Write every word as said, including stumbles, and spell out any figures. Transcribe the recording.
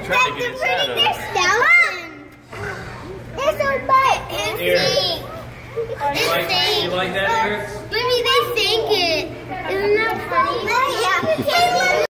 trying to get its head They're up. skeleton. It's so big. It's Here. pink. You like, you like that, Eric? Maybe they think it. Isn't that funny? Yeah.